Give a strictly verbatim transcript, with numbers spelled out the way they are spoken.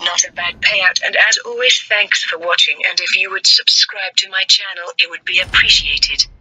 not a bad payout, and as always, thanks for watching, and if you would subscribe to my channel, it would be appreciated.